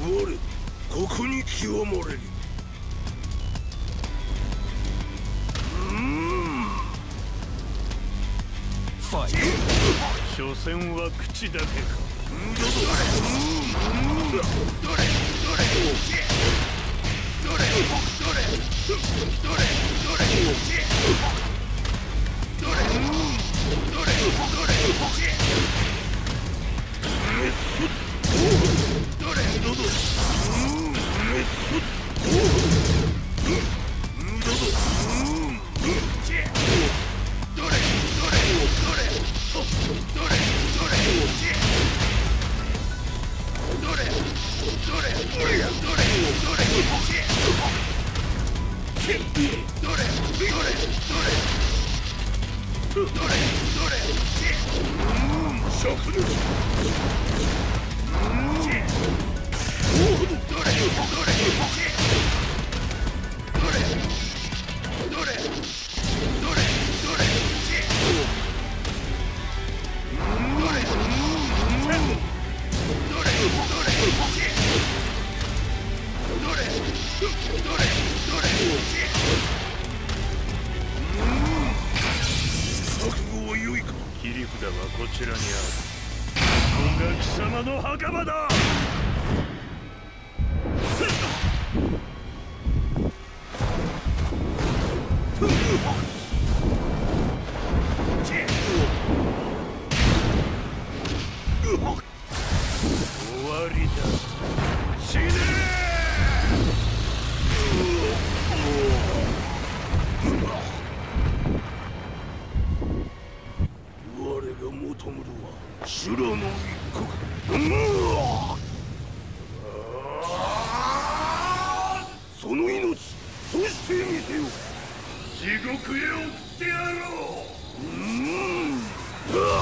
我ここに極まれり。 ファイト。所詮は口だけか。切り札はこちらにある。ここが貴様の墓場だ。終わりだ。死ね我が求むるは修羅の一国。その命そしてみせよ。地獄へ送ってやろう。